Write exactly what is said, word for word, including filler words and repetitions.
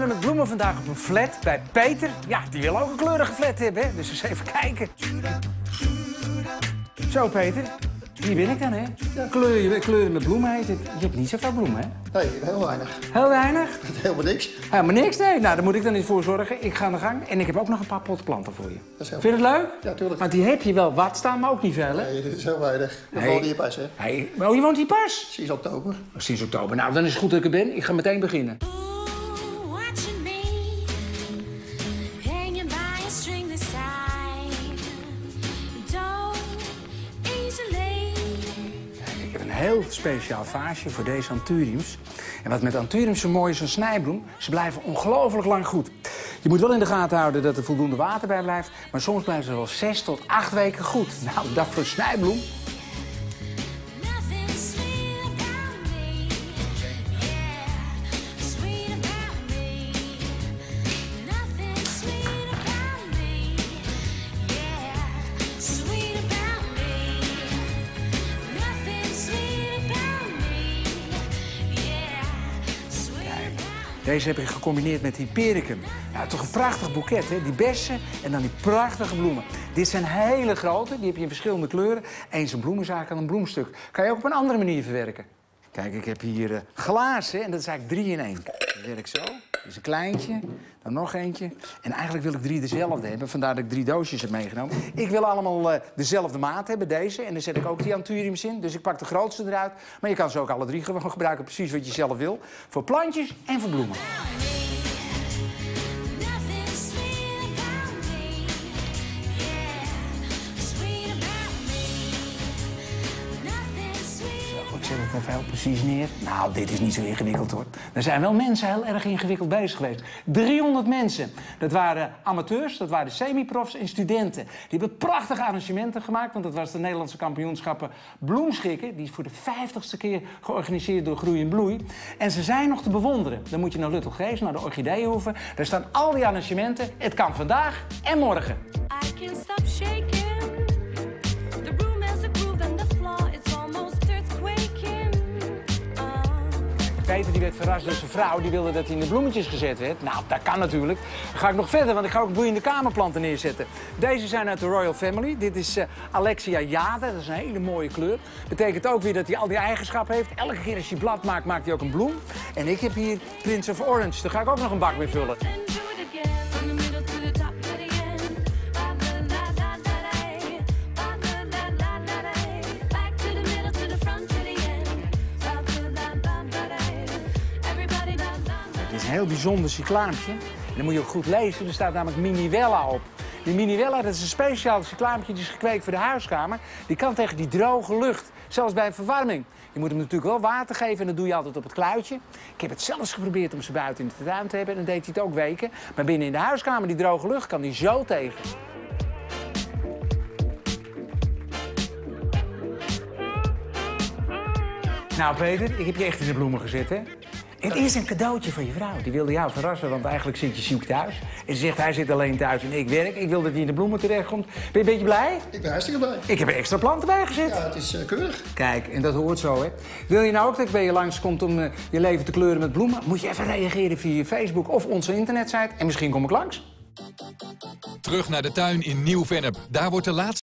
kleuren met bloemen vandaag op een flat bij Peter. Ja, die wil ook een kleurige flat hebben, hè? Dus eens even kijken. Zo, Peter. Hier ben ik dan, hè? Ja. Kleuren, kleuren met bloemen heet het. Je hebt niet zoveel bloemen, hè? Nee, heel weinig. Heel weinig? Helemaal niks. Helemaal niks, nee. Nou, daar moet ik dan niet voor zorgen. Ik ga aan de gang. En ik heb ook nog een paar potplanten voor je. Dat is heel Vind je het leuk? Ja, tuurlijk. Want die heb je wel wat staan, maar ook niet veel, hè? Nee, dat is heel weinig. We Nee. wonen hier pas, hè? Hey. Oh, je woont hier pas? Sinds oktober. Sinds oktober. Nou, dan is het goed dat ik er ben. Ik ga meteen beginnen. Ik heb een heel speciaal vaasje voor deze anthuriums. En wat met anthuriums zo mooi is, een snijbloem, ze blijven ongelooflijk lang goed. Je moet wel in de gaten houden dat er voldoende water bij blijft, maar soms blijven ze wel zes tot acht weken goed. Nou, dat voor een snijbloem. Deze heb ik gecombineerd met Hypericum. Nou, toch een prachtig boeket, hè? Die bessen en dan die prachtige bloemen. Dit zijn hele grote, die heb je in verschillende kleuren. Eens een bloemenzaak en een bloemstuk. Kan je ook op een andere manier verwerken. Kijk, ik heb hier uh, glazen en dat is eigenlijk drie in één. Dat werkt zo. Dit is een kleintje, dan nog eentje. En eigenlijk wil ik drie dezelfde hebben, vandaar dat ik drie doosjes heb meegenomen. Ik wil allemaal uh, dezelfde maat hebben, deze. En dan zet ik ook die anthuriums in. Dus ik pak de grootste eruit. Maar je kan ze ook alle drie gewoon gebruiken, precies wat je zelf wil. Voor plantjes en voor bloemen. Ik zet het even heel precies neer. Nou, dit is niet zo ingewikkeld, hoor. Er zijn wel mensen heel erg ingewikkeld bezig geweest. driehonderd mensen. Dat waren amateurs, dat waren semi-profs en studenten. Die hebben prachtige arrangementen gemaakt, want dat was de Nederlandse kampioenschappen bloemschikken. Die is voor de vijftigste keer georganiseerd door Groei en Bloei. En ze zijn nog te bewonderen. Dan moet je naar Luttelgeest, naar de Orchideehoeve. Daar staan al die arrangementen. Het kan vandaag en morgen. I can't stop shaking. Peter die werd verrast door zijn vrouw, die wilde dat hij in de bloemetjes gezet werd. Nou, dat kan natuurlijk. Dan ga ik nog verder, want ik ga ook bloeiende kamerplanten neerzetten. Deze zijn uit de Royal Family. Dit is uh, Alexia jade, dat is een hele mooie kleur. Betekent ook weer dat hij al die eigenschappen heeft. Elke keer als hij blad maakt, maakt hij ook een bloem. En ik heb hier Prince of Orange, daar ga ik ook nog een bak mee vullen. Een heel bijzonder cyclaampje. En dan moet je ook goed lezen, er staat namelijk Miniwella op. Die Miniwella, dat is een speciaal cyclaampje, die is gekweekt voor de huiskamer. Die kan tegen die droge lucht, zelfs bij verwarming. Je moet hem natuurlijk wel water geven en dat doe je altijd op het kluitje. Ik heb het zelfs geprobeerd om ze buiten in de tuin te hebben en dan deed hij het ook weken. Maar binnen in de huiskamer, die droge lucht, kan die zo tegen. Nou Peter, ik heb je echt in de bloemen gezet, hè? Het is een cadeautje van je vrouw. Die wilde jou verrassen, want eigenlijk zit je ziek thuis. En ze zegt, hij zit alleen thuis en ik werk. Ik wil dat hij in de bloemen terechtkomt. Ben je een beetje blij? Ik ben hartstikke blij. Ik heb er extra planten bij gezet. Ja, het is uh, keurig. Kijk, en dat hoort zo, hè. Wil je nou ook dat ik bij je langskomt om uh, je leven te kleuren met bloemen? Moet je even reageren via je Facebook of onze internetsite. En misschien kom ik langs. Terug naar de tuin in Nieuw-Vennep. Daar wordt de laatste...